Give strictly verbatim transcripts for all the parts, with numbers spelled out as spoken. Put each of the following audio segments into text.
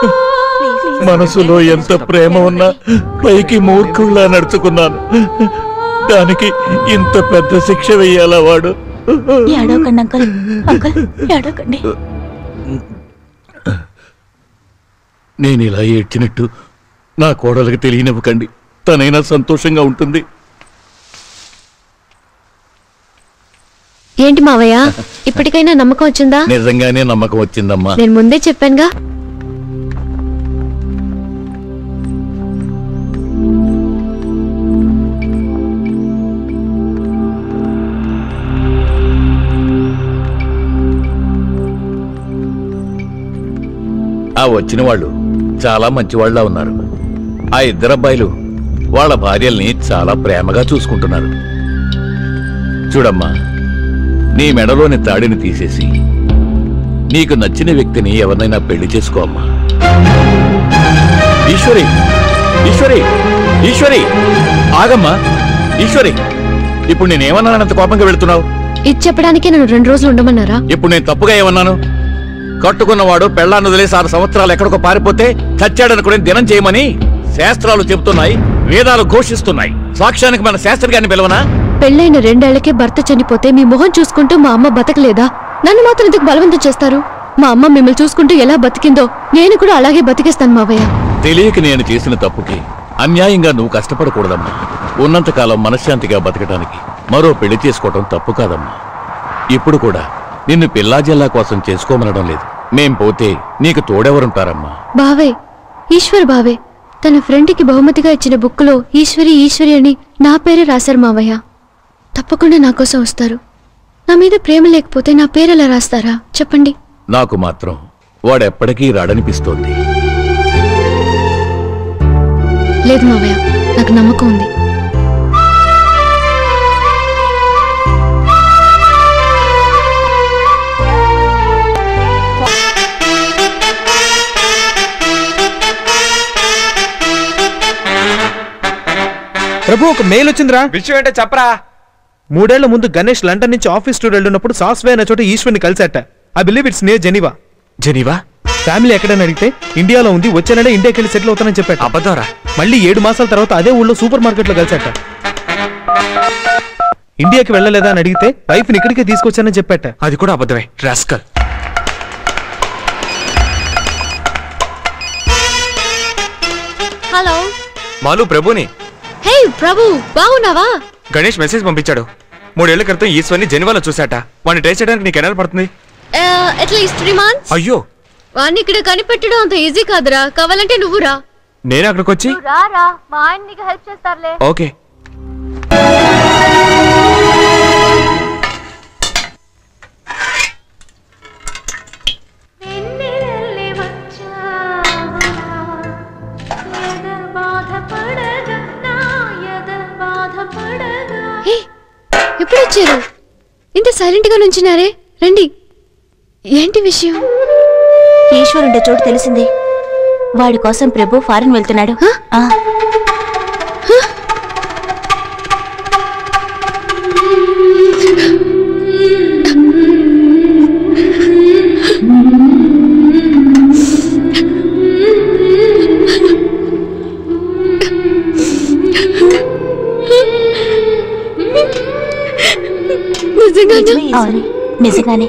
మనసులో ఎంత ప్రేమ ఉన్నా పైకి మూర్ఖుల్లా నడుచుకున్నాను. దానికి ఇంత పెద్ద శిక్ష వేయాలా వాడు? ఏడవకండి అంకల్, అంకల్ ఏడవకండి. నేను ఇలా ఏడ్చినట్టు నా కోడలికి తెలియనివ్వకండి. తనైనా సంతోషంగా ఉంటుంది. ఏంటి మావయ్య, ఇప్పటికైనా నమ్మకం వచ్చిందా? నిజంగానే నమ్మకం వచ్చిందమ్మా. నేను ముందే చెప్పానుగా. ఆ వచ్చిన వాళ్ళు చాలా మంచివాళ్ళ ఉన్నారు. ఆ ఇద్దరు అబ్బాయిలు వాళ్ళ భార్యల్ని చాలా ప్రేమగా చూసుకుంటున్నారు. చూడమ్మా, నీ మెడలోని తాడిని తీసేసి నీకు నచ్చిన వ్యక్తిని ఎవరినైనా పెళ్లి చేసుకోమ్మా. ఈశ్వరి, ఈశ్వరి, ఈశ్వరి, ఆగమ్మా. ఈశ్వరి, ఇప్పుడు నేనేమన్నానంత కోపంగా వెళుతున్నావు? ఇది చెప్పడానికే నన్ను రెండు రోజులు ఉండమన్నారా? ఇప్పుడు నేను తప్పుగా ఏమన్నాను? కట్టుకున్నవాడు పెళ్లాన్ని వదిలేసి ఆరు సంవత్సరాలు ఎక్కడికో పారిపోతే చచ్చాడనుకుని దినం చేయమని శాస్త్రాలు చెబుతున్నాయి, వేదాలు ఘోషిస్తున్నాయి. సాక్ష్యానికి మన శాస్త్రి గారిని పిలవనా? పెళ్లైన రెండేళ్లకే భర్త చనిపోతే మీ మొహం చూసుకుంటూ మా అమ్మ బతకలేదా? నన్ను మాత్రం ఎందుకు బలవంతం చేస్తారు? మా అమ్మ మిమ్మల్ని చూసుకుంటూ ఎలా బతికిందో నేను కూడా అలాగే బతికేస్తాను మావయ్య. తెలియక నేను చేసిన తప్పుకి అన్యాయంగా నువ్వు కష్టపడకూడదమ్మా. ఉన్నంతకాలం మనశ్శాంతిగా బతకడానికి మరో పెళ్లి చేసుకోవటం తప్పు కాదమ్మా. ఇప్పుడు కూడా నిన్ను పిల్లా జిల్లా కోసం చేసుకోమనడం లేదు. మేం పోతే నీకు తోడెవరుంటారమ్మా? బావే, ఈశ్వర్ బావే తన ఫ్రెండ్కి బహుమతిగా ఇచ్చిన బుక్కులో ఈశ్వరి ఈశ్వరి అని నా పేరే రాశారు మావయ్య. తప్పకుండా నా కోసం వస్తారు. నా మీద ప్రేమ లేకపోతే నా పేరెలా రాస్తారా చెప్పండి? నాకు మాత్రం వాడెప్పటికీ రాడనిపిస్తోంది. లేదు మావయ్య, నాకు నమ్మకం ఉంది. ప్రభు, ఒక మెయిల్ వచ్చిందిరా. విషయం ఏంటో చెప్పరా. మూడేళ్ల ముందు గణేష్ లండన్ నుంచి ఆఫీస్ టూర్ వెళ్ళినప్పుడు సాస్వే అనే చోట ఈశ్వర్ని కలిసేట. I believe it's near Geneva. Geneva? Family ఎక్కడని అడిగితే ఇండియాలో ఉంది, వచ్చే నెల ఇండియాకి వెళ్ళి సెటిల్ అవుతానని చెప్పాట. అబద్ధారా? మళ్ళీ ఏడు మాసాల తర్వాత అదే ఊళ్ళో సూపర్ మార్కెట్ లో కలిసేట. ఇండియాకి వెళ్ళలేదా అని అడిగితే వైఫ్ ని ఇక్కడికే తీసుకొచ్చానని చెప్పాట. అది కూడా అబద్ధమే. రాస్కల్. హలో మాలు, ప్రభుని. హే ప్రభు, బాగున్నావా? గణేష్ మెసేజ్ పంపించాడు. మూడేళ్ల క్రితం ఈశ్వర్ని జెనీవాలో చూశాట. వాడిని ట్రేస్ చేయడానికి నీకు ఎన్నాళ్ళు పడుతుంది? At least three months. అయ్యో, వాడిని ఇక్కడ కనిపెట్టడం అంత ఈజీ కాదురా. కావాలంటే నువ్వు రా. నేను అక్కడికి వచ్చి రా, మా ఆయన నీకు హెల్ప్ చేస్తారులే. ఓకే. ఎప్పుడు వచ్చారు? ఇంత సైలెంట్ గా నుంచున్నారే. రండి, ఏంటి విషయం? ఈశ్వరుండే చోటు తెలిసింది. వాడి కోసం ప్రభు ఫారెన్ వెళ్తున్నాడు. నిజంగానే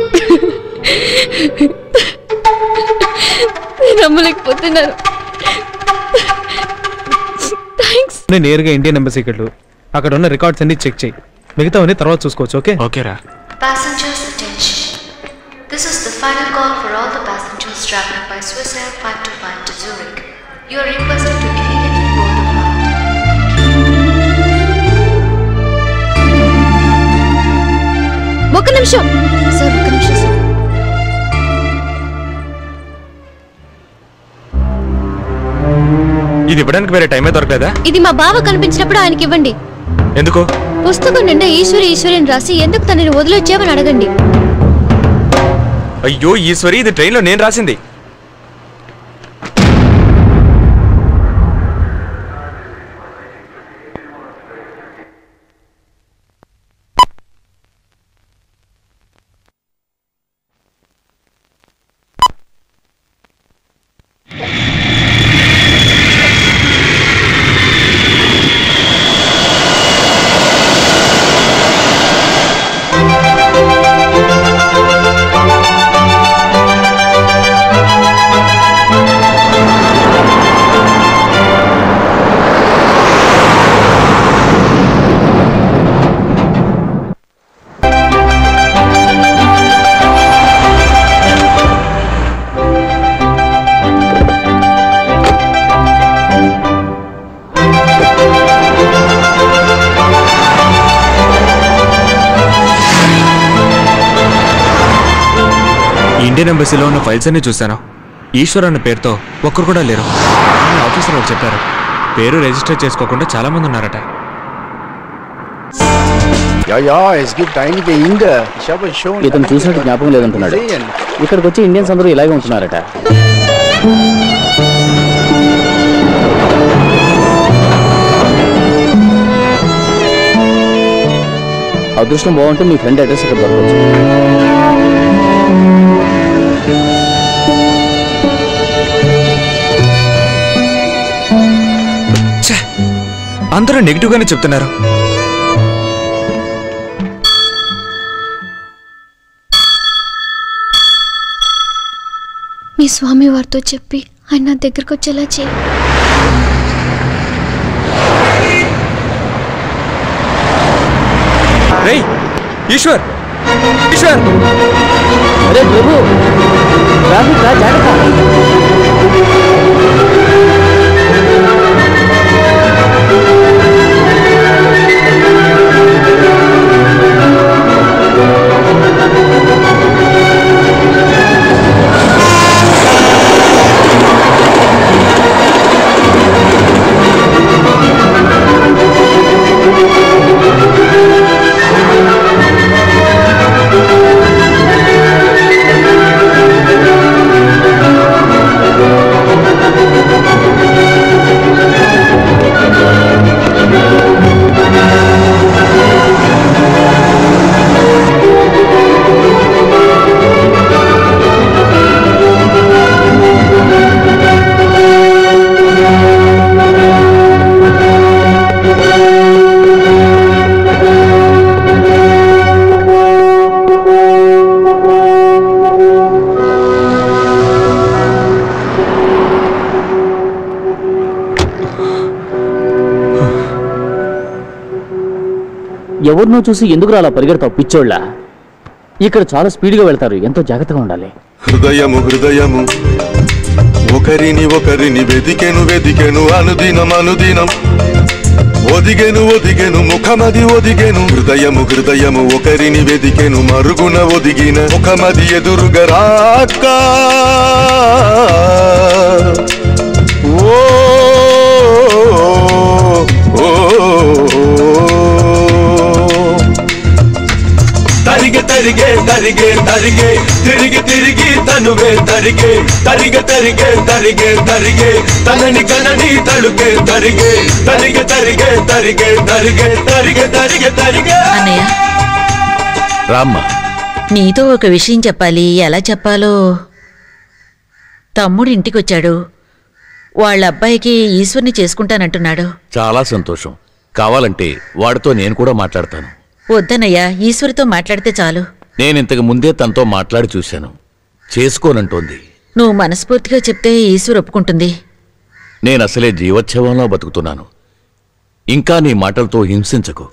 నమ్మలేకపోతున్నాను. నేను నేరుగా ఇండియన్ ఎంబసీకి వెళ్ళు. అక్కడ ఉన్న రికార్డ్స్ అన్ని చెక్ చేయి. మిగతావన్నీ తర్వాత చూసుకోవచ్చు. ఓకే ఓకేరా. Passengers attention. This is the final call for all the passengers traveling by Swiss Air five two five to Zurich. You are requested to immediately board the flight. ఒక్క నిమిషం sir, ఒక్క నిమిషం sir. ఇది ఇవ్వడానికి వేరే టైమే దొరకలేదా? ఇది మా బావ కనిపించినప్పుడు ఆయనకి ఇవ్వండి. ఎందుకు? పుస్తకం నిండా ఈశ్వరి ఈశ్వరి అని రాసి ఎందుకు తనని వదిలొచ్చామని అడగండి. అయ్యో ఈశ్వరి, ఇది ట్రైన్ లో నేను రాసింది. ఇండియన్ ఎంబసీలో ఉన్న ఫైల్స్ అన్ని చూశాను. ఈశ్వర్ అన్న పేరుతో ఒక్కరు కూడా లేరు. ఆఫీసర్ వాళ్ళు చెప్పారు పేరు రిజిస్టర్ చేసుకోకుండా చాలా మంది ఉన్నారట. ఇతను చూసినట్టు జ్ఞాపకం లేదంటున్నాడు. ఇక్కడికి వచ్చి ఇండియన్స్ అందరూ ఇలాగే ఉంటున్నారట. అదృష్టం బాగుంటే మీ ఫ్రెండ్ అడ్రస్ ఇక్కడ దొరకవచ్చు. అందరూ నెగిటివ్ గానే చెప్తున్నారు. మీ స్వామి వారితో చెప్పి ఆయన నా దగ్గరకు వచ్చేలా చేయి. రేయ్ ఈశ్వర్, ఈశ్వర్! అరే ప్రభు, ట్రాఫిక్ రా, జాగ్రత్త. ఎవరినో చూసి ఎందుకు అలా పరిగెడతావు పిచ్చోళ్ళ? ఇక్కడ చాలా స్పీడ్గా వెళ్తారు, ఎంతో జాగ్రత్తగా ఉండాలి. హృదయము హృదయము ఒకరిని ఒకరిని వెదికెను వెదికెను అనుదినం అనుదినం ఒదిగెను ఒదిగెను ముఖమది ఒదిగెను. హృదయము హృదయము ఒకరిని వెదికెను మరుగున ఒదిగిన ముఖమది ఎదురుగా రాక ఓ తరిగే తరిగే తరిగే తరిగే తిరిగి తిరిగి తనువే తరిగే తరిగే తరిగే తరిగే తరిగే తనని కనని తలుకే తరిగే తరిగే తరిగే తరిగే తరిగే తరిగే తరిగే తరిగే. అన్నయ్య రామ్మ, నీతో ఒక విషయం చెప్పాలి. ఎలా చెప్పాలో. తమ్ముడు ఇంటికి వచ్చాడు. వాళ్ళ అబ్బాయికి ఈశ్వర్ని చేసుకుంటానంటున్నాడు. చాలా సంతోషం. కావాలంటే వాడితో నేను కూడా మాట్లాడతాను. వద్దనయ్యా, ఈశ్వరితో మాట్లాడితే చాలు. నేనింతకు ముందే తనతో మాట్లాడి చూశాను, చేసుకోనంటోంది. నువ్వు మనస్ఫూర్తిగా చెప్తే ఈశ్వర్ ఒప్పుకుంటుంది. నేనసలే జీవోత్సవంలో బతుకుతున్నాను. ఇంకా నీ మాటలతో హింసించకు.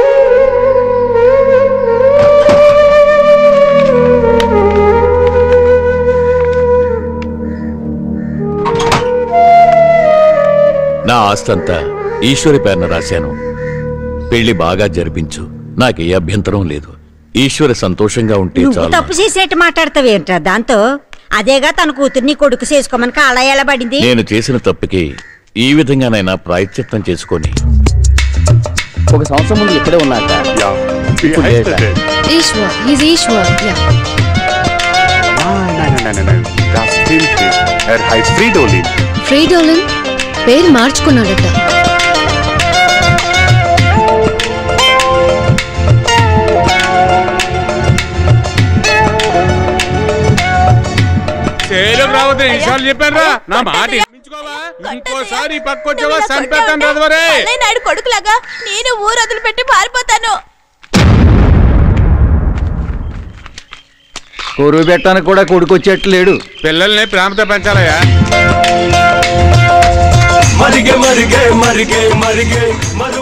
నా ఆస్తంతా ఈశ్వరి పేరున రాశాను. పెళ్లి బాగా జరిపించు, నాకే అభ్యంతరం లేదు. ఈశ్వరి సంతోషంగా ఉంటే చాలు. తప్పు చేసేట్టు మాట్లాడతావేంట్రా దాంతో? అదేగా తన కూతుర్ని కొడుకు చేసుకోమని కాళ్ళ ఎలబడింది. నేను చేసిన తప్పుకి ఈ విధంగానైనా ప్రాయశ్చిత్తం చేసుకొని ఒక సంవత్సరం ముందు ఇక్కడే ఉన్నాక ఫ్రీడోలిన్ పేరు మార్చుకున్నాడట. విషయాలు చెప్పారా? నా మాట ఇంకోసారి పక్కొచ్చావా చంపేస్తాను రదవరే. కొడుకులాగా నేను ఊరు వదిలిపెట్టి పారిపోతాను. కొరువు పెట్టడానికి కూడా కొడుకు వచ్చేట్లేడు. పిల్లల్ని ప్రేమతో పెంచాలయ్యా. మరిగే మరిగే మరిగే మరిగే మరు